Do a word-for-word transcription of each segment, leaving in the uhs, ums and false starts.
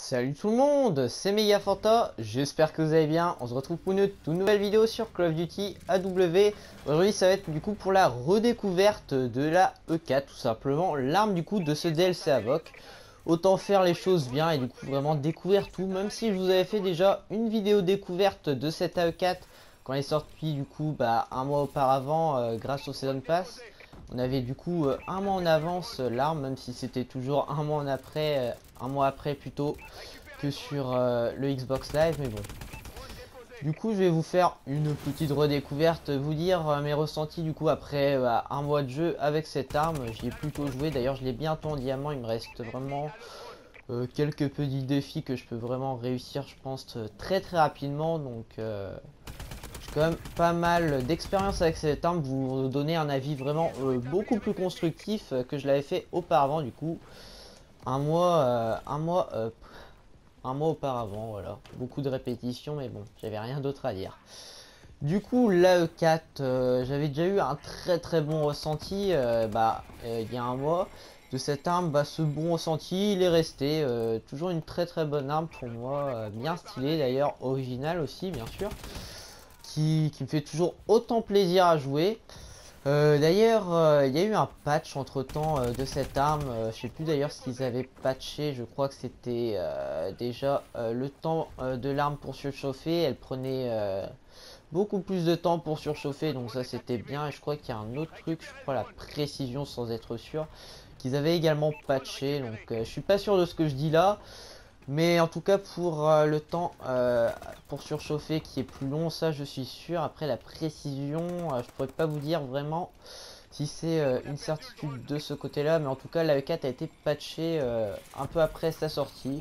Salut tout le monde, c'est Megafanta, j'espère que vous allez bien. On se retrouve pour une toute nouvelle vidéo sur Call of Duty A W. Aujourd'hui ça va être du coup pour la redécouverte de la E quatre, tout simplement l'arme du coup de ce D L C Avoc. Autant faire les choses bien et du coup vraiment découvrir tout, même si je vous avais fait déjà une vidéo découverte de cette A E quatre quand elle est sortie du coup bah, un mois auparavant euh, grâce au Season Pass. On avait du coup euh, un mois en avance euh, l'arme, même si c'était toujours un mois en après, euh, un mois après plutôt que sur euh, le Xbox Live, mais bon. Du coup, je vais vous faire une petite redécouverte, vous dire euh, mes ressentis du coup après euh, un mois de jeu avec cette arme. J'y ai plutôt joué, d'ailleurs je l'ai bientôt en diamant, il me reste vraiment euh, quelques petits défis que je peux vraiment réussir, je pense, très très rapidement. Donc euh, j'ai quand même pas mal d'expérience avec cette arme, vous donner un avis vraiment euh, beaucoup plus constructif euh, que je l'avais fait auparavant du coup. Un mois, euh, un mois euh, un mois auparavant, voilà. Beaucoup de répétitions, mais bon, j'avais rien d'autre à dire. Du coup, l'A E quatre, euh, j'avais déjà eu un très très bon ressenti, euh, bah, euh, il y a un mois. De cette arme, bah, ce bon ressenti, il est resté. Euh, toujours une très très bonne arme pour moi, euh, bien stylée d'ailleurs, originale aussi, bien sûr. Qui, qui me fait toujours autant plaisir à jouer. Euh, d'ailleurs, euh, il y a eu un patch entre temps euh, de cette arme. Euh, je sais plus d'ailleurs ce qu'ils avaient patché. Je crois que c'était euh, déjà euh, le temps euh, de l'arme pour surchauffer. Elle prenait euh, beaucoup plus de temps pour surchauffer, donc ça c'était bien. Et je crois qu'il y a un autre truc, je crois la précision sans être sûr, qu'ils avaient également patché. Donc euh, je suis pas sûr de ce que je dis là. Mais en tout cas pour euh, le temps euh, pour surchauffer qui est plus long, ça je suis sûr. Après la précision, euh, je pourrais pas vous dire vraiment si c'est euh, une certitude de ce côté là. Mais en tout cas la E quatre a été patchée euh, un peu après sa sortie.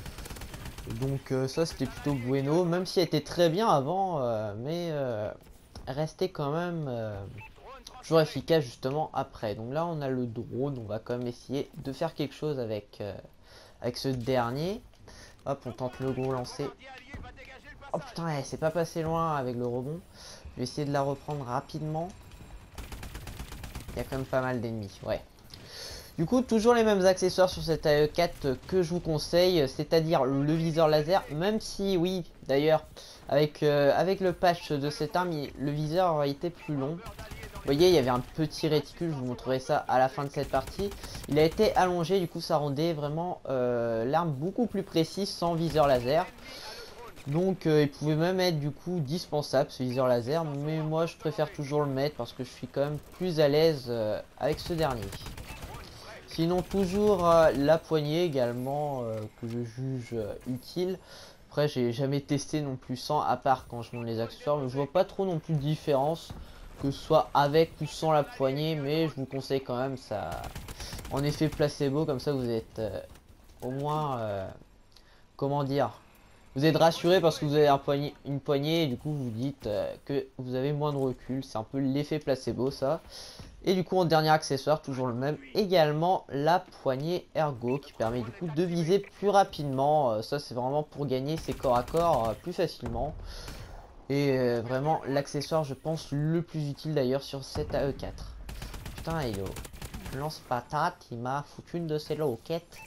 Donc euh, ça c'était plutôt bueno. Même si elle était très bien avant, euh, mais euh, restait quand même euh, toujours efficace justement après. Donc là on a le drone, on va quand même essayer de faire quelque chose avec, euh, avec ce dernier. Hop, on tente le gros lancer. Oh putain, elle s'est pas passé loin avec le rebond. Je vais essayer de la reprendre rapidement. Il y a quand même pas mal d'ennemis, ouais. Du coup, toujours les mêmes accessoires sur cette A E quatre que je vous conseille, c'est-à-dire le viseur laser. Même si, oui, d'ailleurs, avec, euh, avec le patch de cette arme, il, le viseur aurait été plus long. Vous voyez, il y avait un petit réticule, je vous montrerai ça à la fin de cette partie. Il a été allongé, du coup ça rendait vraiment euh, l'arme beaucoup plus précise sans viseur laser. Donc euh, il pouvait même être du coup dispensable ce viseur laser, mais moi je préfère toujours le mettre parce que je suis quand même plus à l'aise euh, avec ce dernier. Sinon toujours euh, la poignée également euh, que je juge euh, utile. Après j'ai jamais testé non plus sans, à part quand je monte les accessoires, mais je vois pas trop non plus de différence que ce soit avec ou sans la poignée, mais je vous conseille quand même ça en effet placebo, comme ça vous êtes euh, au moins euh, comment dire, vous êtes rassuré parce que vous avez un poignet, une poignée et du coup vous dites euh, que vous avez moins de recul. C'est un peu l'effet placebo ça. Et du coup en dernier accessoire, toujours le même, également la poignée ergo qui permet du coup de viser plus rapidement. Euh, ça c'est vraiment pour gagner ses corps à corps euh, plus facilement. Et euh, vraiment l'accessoire je pense le plus utile d'ailleurs sur cette A E quatre. Putain Hello, lance patate, il m'a foutu une de ses loquettes.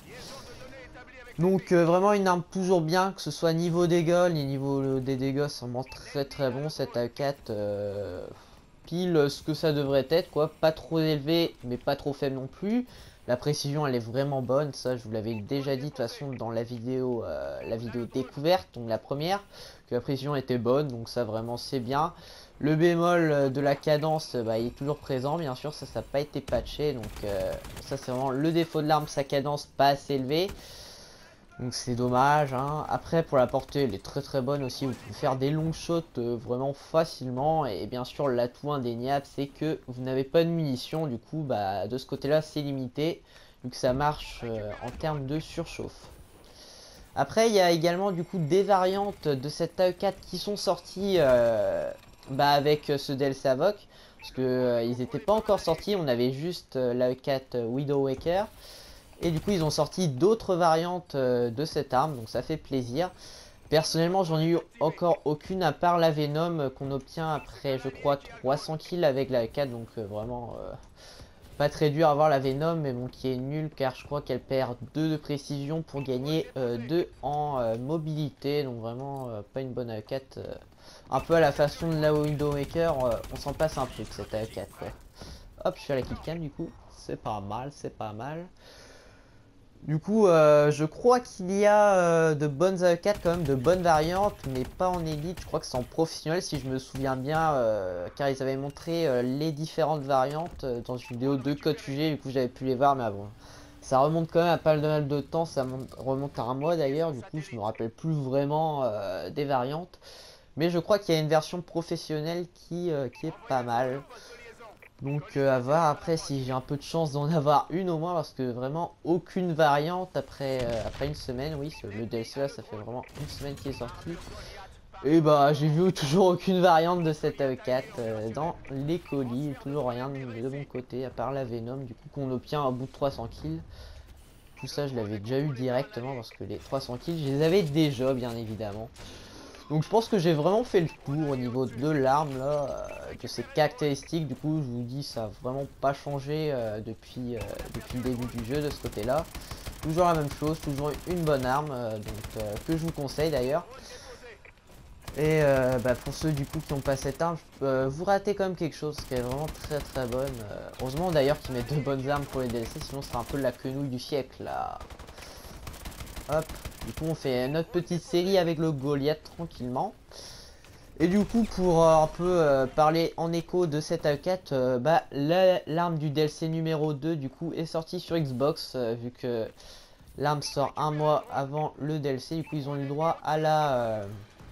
Donc euh, vraiment une arme toujours bien, que ce soit niveau dégâts, ni niveau euh, des dégâts, c'est vraiment très très bon cette A quatre. Euh, pile ce que ça devrait être quoi, pas trop élevé mais pas trop faible non plus. La précision elle est vraiment bonne, ça je vous l'avais déjà dit de toute façon dans la vidéo, euh, la vidéo découverte, donc la première, que la précision était bonne, donc ça vraiment c'est bien. Le bémol de la cadence, bah, il est toujours présent bien sûr, ça ça n'a pas été patché, donc euh, ça c'est vraiment le défaut de l'arme, sa cadence pas assez élevée. Donc c'est dommage, hein. Après pour la portée elle est très très bonne aussi, vous pouvez faire des longs shots euh, vraiment facilement. Et bien sûr l'atout indéniable c'est que vous n'avez pas de munitions, du coup bah de ce côté là c'est limité, vu que ça marche euh, en termes de surchauffe. Après il y a également du coup des variantes de cette A E quatre qui sont sorties euh, bah, avec ce D L C Avoc. Parce que euh, ils n'étaient pas encore sortis, on avait juste euh, l'A E quatre Widowmaker. Et du coup ils ont sorti d'autres variantes euh, de cette arme, donc ça fait plaisir. Personnellement j'en ai eu encore aucune à part la Venom euh, qu'on obtient après je crois trois cents kills avec la A E quatre, donc euh, vraiment euh, pas très dur à voir la Venom, mais bon, qui est nulle car je crois qu'elle perd deux de précision pour gagner euh, deux en euh, mobilité. Donc vraiment euh, pas une bonne A E quatre. Euh, un peu à la façon de la Widowmaker, euh, on s'en passe un peu de cette A E quatre quoi. Hop, je suis à la killcam du coup, c'est pas mal, c'est pas mal. Du coup, euh, je crois qu'il y a euh, de bonnes A E quatre quand même, de bonnes variantes, mais pas en élite. Je crois que c'est en professionnel si je me souviens bien, euh, car ils avaient montré euh, les différentes variantes euh, dans une vidéo de Code F U G. Du coup, j'avais pu les voir, mais bon, ça remonte quand même à pas mal de temps. Ça remonte à un mois d'ailleurs. Du coup, je me rappelle plus vraiment euh, des variantes, mais je crois qu'il y a une version professionnelle qui, euh, qui est pas mal. Donc euh, à voir après si j'ai un peu de chance d'en avoir une au moins, parce que vraiment aucune variante après, euh, après une semaine. Oui, le D L C là, ça fait vraiment une semaine qu'il est sorti. Et bah j'ai vu toujours aucune variante de cette A E quatre euh, dans les colis, toujours rien de, de mon côté à part la Venom du coup qu'on obtient au bout de trois cents kills. Tout ça je l'avais déjà eu directement parce que les trois cents kills je les avais déjà bien évidemment. Donc je pense que j'ai vraiment fait le tour au niveau de l'arme là, euh, de ses caractéristiques. Du coup je vous dis ça a vraiment pas changé euh, depuis, euh, depuis le début du jeu de ce côté là. Toujours la même chose, toujours une bonne arme, euh, donc euh, que je vous conseille d'ailleurs. Et euh, bah, pour ceux du coup qui n'ont pas cette arme, euh, vous ratez quand même quelque chose qui est vraiment très très bonne. Euh, heureusement d'ailleurs qu'ils mettent de bonnes armes pour les D L C, sinon ce sera un peu la quenouille du siècle là. Hop, du coup on fait notre petite série avec le Goliath tranquillement. Et du coup pour euh, un peu euh, parler en écho de cette A E quatre, euh, bah l'arme du D L C numéro deux du coup est sortie sur Xbox, euh, vu que l'arme sort un mois avant le D L C. Du coup ils ont eu le droit à la, euh,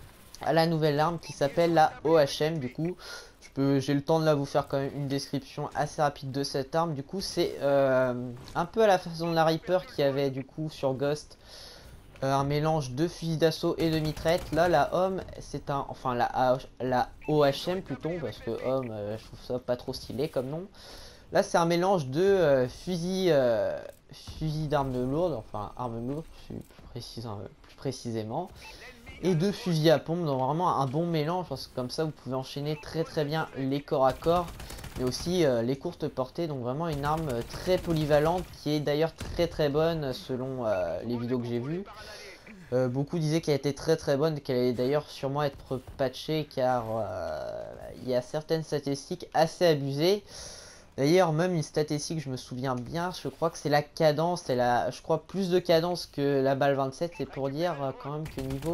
à la nouvelle arme qui s'appelle la O H M. Du coup je peux, j'ai le temps de là vous faire quand même une description assez rapide de cette arme. Du coup c'est euh, un peu à la façon de la Reaper qui avait du coup sur Ghost. Euh, un mélange de fusil d'assaut et de mitraillette. Là la homme c'est un, enfin la, la O H M plutôt, parce que homme euh, je trouve ça pas trop stylé comme nom. Là c'est un mélange de euh, fusil euh, fusil d'armes lourdes, enfin armes lourdes plus, précis, plus précisément, et de fusil à pompe. Donc vraiment un bon mélange, parce que comme ça vous pouvez enchaîner très très bien les corps à corps, mais aussi euh, les courtes portées. Donc vraiment une arme très polyvalente qui est d'ailleurs très très bonne selon euh, les vidéos que j'ai vues. Euh, beaucoup disaient qu'elle était très très bonne, qu'elle allait d'ailleurs sûrement être patchée, car euh, il y a certaines statistiques assez abusées. D'ailleurs même une statistique, je me souviens bien, je crois que c'est la cadence, elle a je crois plus de cadence que la balle vingt-sept. C'est pour dire euh, quand même que niveau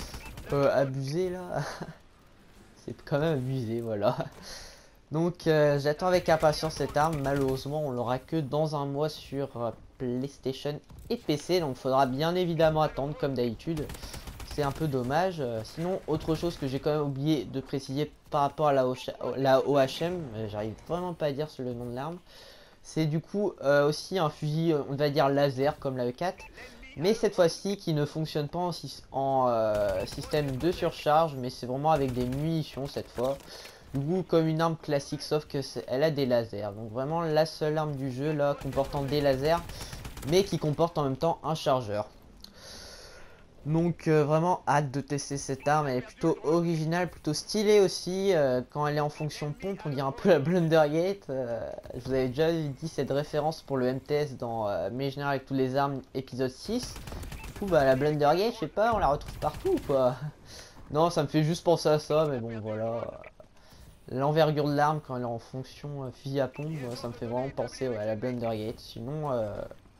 euh, abusé là, c'est quand même abusé, voilà. Donc euh, j'attends avec impatience cette arme. Malheureusement on l'aura que dans un mois sur euh, PlayStation et P C, donc faudra bien évidemment attendre comme d'habitude. C'est un peu dommage. Euh, sinon autre chose que j'ai quand même oublié de préciser par rapport à la, la O H M, euh, j'arrive vraiment pas à dire sur le nom de l'arme, c'est du coup euh, aussi un fusil on va dire laser comme la E quatre, mais cette fois-ci qui ne fonctionne pas en, en euh, système de surcharge, mais c'est vraiment avec des munitions cette fois. Du coup comme une arme classique, sauf que elle a des lasers. Donc vraiment la seule arme du jeu là comportant des lasers, mais qui comporte en même temps un chargeur. Donc euh, vraiment hâte de tester cette arme. Elle est plutôt originale, plutôt stylée aussi. Euh, quand elle est en fonction pompe, on dirait un peu la Blundergate. Euh, je vous avais déjà dit cette référence pour le M T S dans euh, Mes Générales avec toutes les armes épisode six. Du coup bah la Blundergate, je sais pas, on la retrouve partout ou quoi. Non, ça me fait juste penser à ça, mais bon voilà. L'envergure de l'arme quand elle est en fonction euh, fusil à pompe, euh, ça me fait vraiment penser ouais, à la Blundergate. Sinon, euh,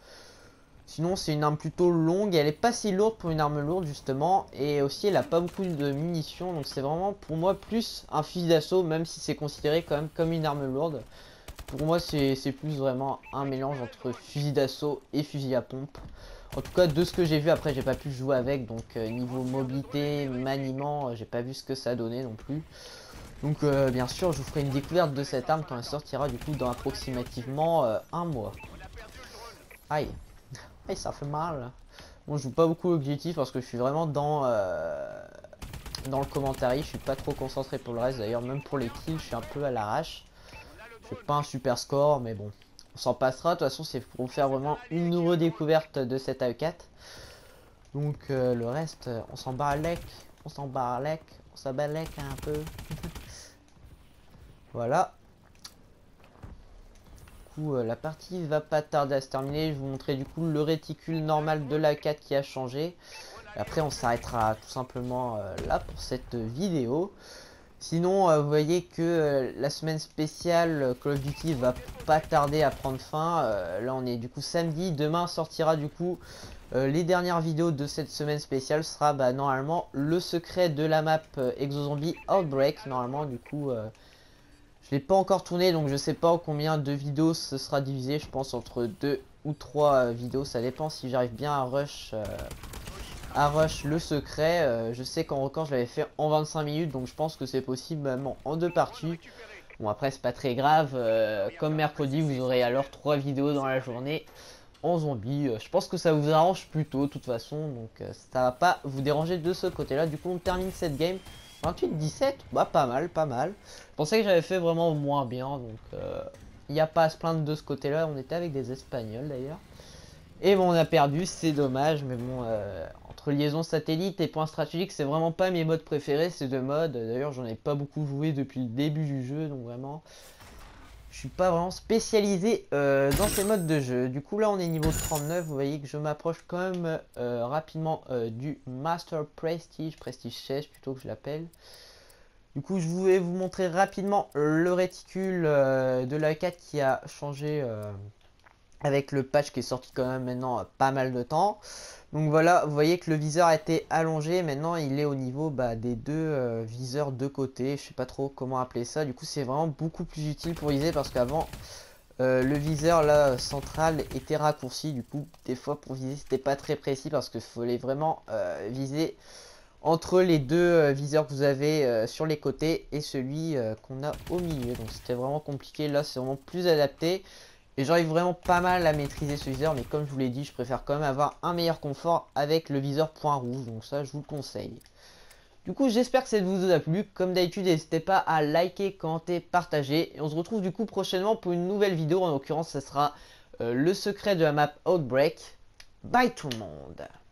sinon c'est une arme plutôt longue, elle est pas si lourde pour une arme lourde justement, et aussi elle a pas beaucoup de munitions, donc c'est vraiment pour moi plus un fusil d'assaut, même si c'est considéré quand même comme une arme lourde. Pour moi c'est plus vraiment un mélange entre fusil d'assaut et fusil à pompe. En tout cas de ce que j'ai vu, après j'ai pas pu jouer avec, donc euh, niveau mobilité, maniement, euh, j'ai pas vu ce que ça donnait non plus. Donc euh, bien sûr je vous ferai une découverte de cette arme quand elle sortira du coup dans approximativement euh, un mois. Aïe, aïe ça fait mal. Bon je joue pas beaucoup l'objectif parce que je suis vraiment dans euh, dans le commentaire, je suis pas trop concentré pour le reste. D'ailleurs même pour les kills je suis un peu à l'arrache. Je fais pas un super score mais bon on s'en passera. De toute façon c'est pour vous faire vraiment une redécouverte de cette A E quatre. Donc euh, le reste on s'en bat lec, on s'en bat lec, on s'en bat lec un peu. Voilà. coup euh, la partie va pas tarder à se terminer. Je vais vous montrer du coup le réticule normal de l'A quatre qui a changé. Après on s'arrêtera tout simplement euh, là pour cette vidéo. Sinon euh, vous voyez que euh, la semaine spéciale Call of Duty va pas tarder à prendre fin. Euh, là on est du coup samedi, demain sortira du coup euh, les dernières vidéos de cette semaine spéciale. Sera bah, normalement le secret de la map euh, ExoZombie Outbreak. Normalement du coup euh, je l'ai pas encore tourné, donc je sais pas en combien de vidéos ce sera divisé. Je pense entre deux ou trois euh, vidéos, ça dépend si j'arrive bien à rush euh, à rush le secret. Euh, je sais qu'en record je l'avais fait en vingt-cinq minutes, donc je pense que c'est possible même en deux parties. Bon après c'est pas très grave, euh, comme mercredi vous aurez alors trois vidéos dans la journée en zombie. Euh, je pense que ça vous arrange plutôt de toute façon, donc euh, ça va pas vous déranger de ce côté là. Du coup on termine cette game vingt-huit dix-sept, bah pas mal, pas mal. Je pensais que j'avais fait vraiment moins bien, donc il euh, n'y a pas à se plaindre de ce côté là. On était avec des Espagnols d'ailleurs. Et bon on a perdu, c'est dommage, mais bon euh, entre liaison satellite et points stratégiques c'est vraiment pas mes modes préférés ces deux modes. D'ailleurs j'en ai pas beaucoup joué depuis le début du jeu, donc vraiment je suis pas vraiment spécialisé euh, dans ces modes de jeu. Du coup là on est niveau trente-neuf, vous voyez que je m'approche quand même euh, rapidement euh, du Master Prestige, Prestige seize plutôt que je l'appelle. Du coup je vais vous montrer rapidement le réticule euh, de l'A quatre qui a changé euh, avec le patch qui est sorti quand même maintenant euh, pas mal de temps. Donc voilà, vous voyez que le viseur a été allongé, maintenant il est au niveau bah, des deux euh, viseurs de côté, je sais pas trop comment appeler ça. Du coup c'est vraiment beaucoup plus utile pour viser parce qu'avant euh, le viseur là central était raccourci, du coup des fois pour viser c'était pas très précis parce qu'il fallait vraiment euh, viser entre les deux euh, viseurs que vous avez euh, sur les côtés et celui euh, qu'on a au milieu, donc c'était vraiment compliqué. Là c'est vraiment plus adapté. Et j'arrive vraiment pas mal à maîtriser ce viseur, mais comme je vous l'ai dit, je préfère quand même avoir un meilleur confort avec le viseur point rouge, donc ça je vous le conseille. Du coup j'espère que cette vidéo vous a plu, comme d'habitude n'hésitez pas à liker, commenter, partager, et on se retrouve du coup prochainement pour une nouvelle vidéo, en l'occurrence ça sera euh, le secret de la map Outbreak. Bye tout le monde.